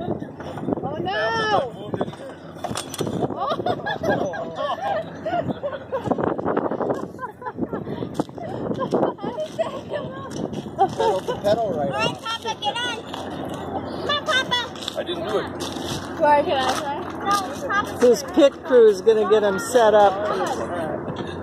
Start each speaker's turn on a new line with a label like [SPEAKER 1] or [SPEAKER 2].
[SPEAKER 1] Oh no!
[SPEAKER 2] Pedal to pedal right
[SPEAKER 1] All right, Papa, get on. Come on, Papa.
[SPEAKER 3] I didn't do it.
[SPEAKER 1] Where can I say? No, Papa.
[SPEAKER 4] His pit crew is going to get him set up.